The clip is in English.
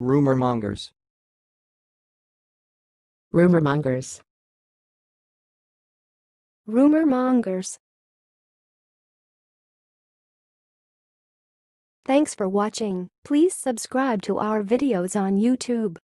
rumormongers, rumormongers, rumor-mongers. Thanks for watching. Please subscribe to our videos on YouTube.